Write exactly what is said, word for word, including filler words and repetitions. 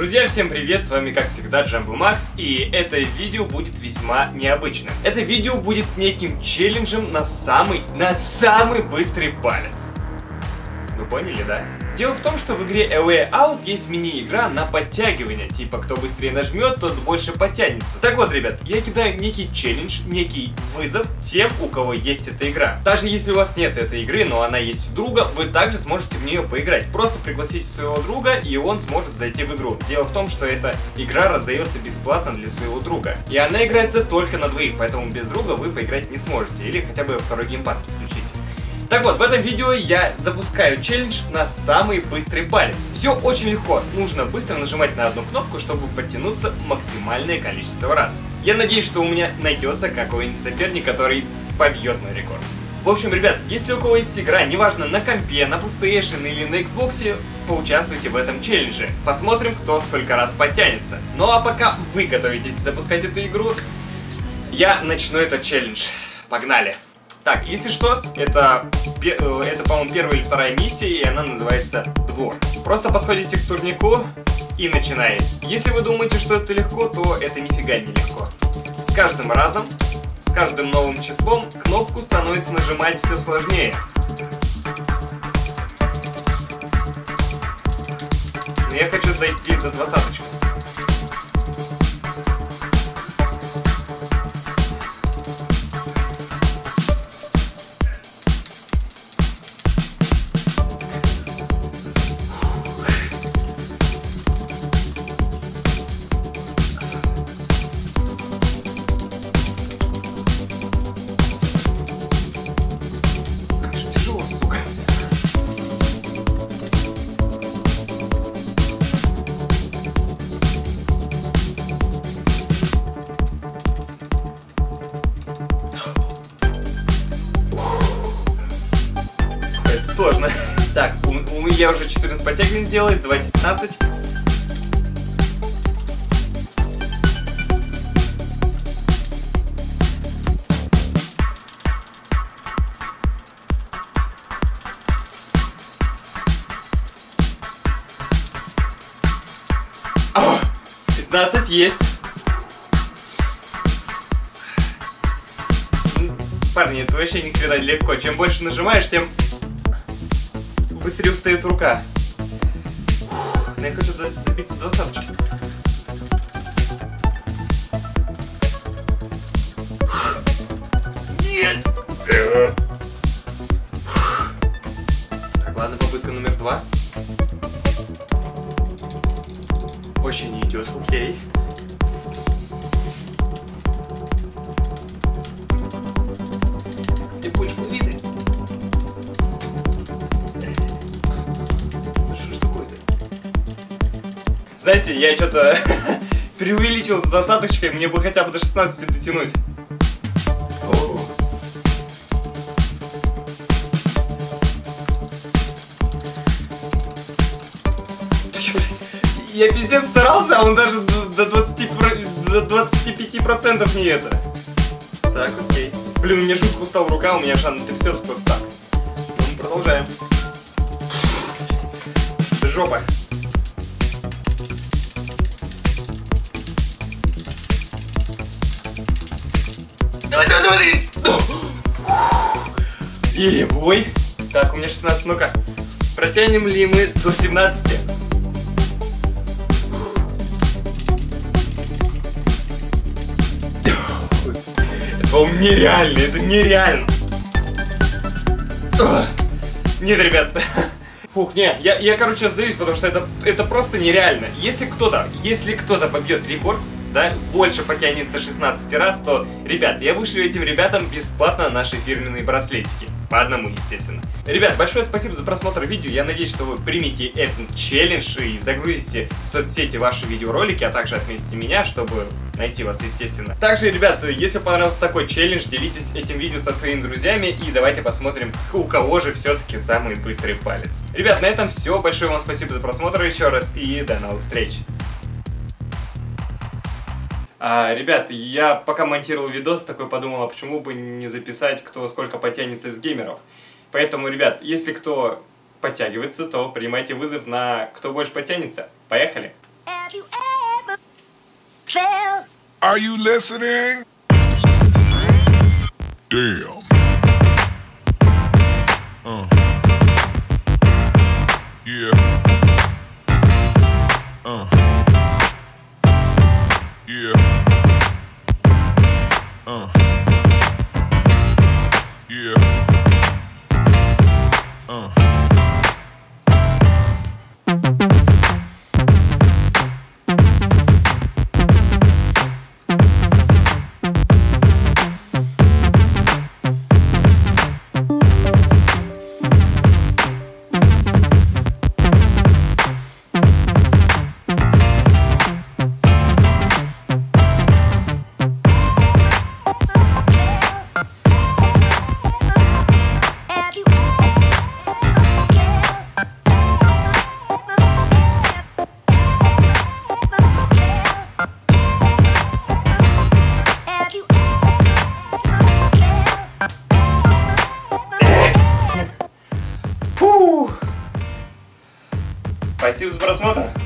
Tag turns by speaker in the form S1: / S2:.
S1: Друзья, всем привет, с вами как всегда Джамбо Макс, и это видео будет весьма необычным. Это видео будет неким челленджем на самый, на самый быстрый палец. Вы поняли, да? Дело в том, что в игре A Way Out есть мини-игра на подтягивание, типа кто быстрее нажмет, тот больше подтянется. Так вот, ребят, я кидаю некий челлендж, некий вызов тем, у кого есть эта игра. Даже если у вас нет этой игры, но она есть у друга, вы также сможете в нее поиграть. Просто пригласите своего друга, и он сможет зайти в игру. Дело в том, что эта игра раздается бесплатно для своего друга. И она играется только на двоих, поэтому без друга вы поиграть не сможете. Или хотя бы второй геймпад подключите. Так вот, в этом видео я запускаю челлендж на самый быстрый палец. Все очень легко. Нужно быстро нажимать на одну кнопку, чтобы подтянуться максимальное количество раз. Я надеюсь, что у меня найдется какой-нибудь соперник, который побьет мой рекорд. В общем, ребят, если у кого есть игра, неважно на компе, на PlayStation или на Xbox, поучаствуйте в этом челлендже. Посмотрим, кто сколько раз подтянется. Ну а пока вы готовитесь запускать эту игру, я начну этот челлендж. Погнали! Так, если что, это, это по-моему, первая или вторая миссия, и она называется «Двор». Просто подходите к турнику и начинаете. Если вы думаете, что это легко, то это нифига не легко. С каждым разом, с каждым новым числом кнопку становится нажимать все сложнее. Но я хочу дойти до двадцаточки. Сложно. Так, у, у меня уже четырнадцать подтягиваний сделали, давайте пятнадцать. О, пятнадцать есть. Парни, это вообще никогда не легко. Чем больше нажимаешь, тем быстрее устает рука. Но я хочу добиться двадцаточки. Нет! Так, ладно, попытка номер два. Очень не идет, окей. Ты будешь виды. Знаете, я что-то преувеличил с двадцаточкой, мне бы хотя бы до шестнадцати дотянуть. О. Я пиздец старался, а он даже до двадцати, до двадцати пяти процентов не это. Так, окей. Блин, у меня жутко устала рука, у меня аж она трясется просто так. Ну, мы продолжаем. Да жопа. Давай, давай, давай! Ебой! Так, у меня шестнадцать, ну-ка. Протянем ли мы до семнадцати? Это, по-моему, нереально, это нереально! Нет, ребят. Фух, не, я, я, короче, сдаюсь, потому что это, это просто нереально. Если кто-то, если кто-то побьет рекорд, да, больше потянется шестнадцать раз, то, ребят, я вышлю этим ребятам бесплатно наши фирменные браслетики. По одному, естественно. Ребят, большое спасибо за просмотр видео. Я надеюсь, что вы примете этот челлендж и загрузите в соцсети ваши видеоролики, а также отметите меня, чтобы найти вас, естественно. Также, ребят, если понравился такой челлендж, делитесь этим видео со своими друзьями и давайте посмотрим, у кого же все-таки самый быстрый палец. Ребят, на этом все. Большое вам спасибо за просмотр еще раз и до новых встреч. А, ребят, я пока монтировал видос, такой подумал, а почему бы не записать, кто сколько потянется из геймеров. Поэтому, ребят, если кто подтягивается, то принимайте вызов на кто больше потянется. Поехали!
S2: Are you listening? Damn. Uh. Yeah. Uh. Yeah. Uh. Yeah. Uh.
S1: Спасибо за просмотр.